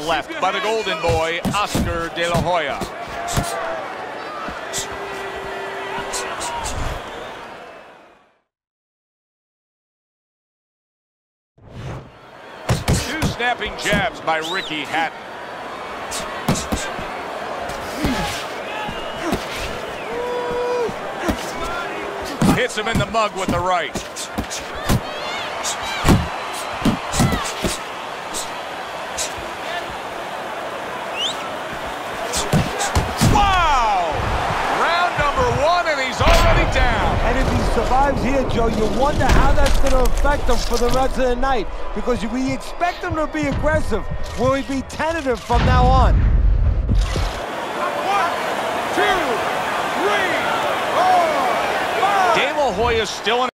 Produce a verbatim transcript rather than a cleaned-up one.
left by the Golden Boy, Oscar De La Hoya. Two snapping jabs by Ricky Hatton. Hits him in the mug with the right. Wow! Round number one, and he's already down. And if he survives here, Joe, you wonder how that's going to affect him for the rest of the night. Because we expect him to be aggressive. Will he be tentative from now on? One, two, three, four, five. Hoya's still in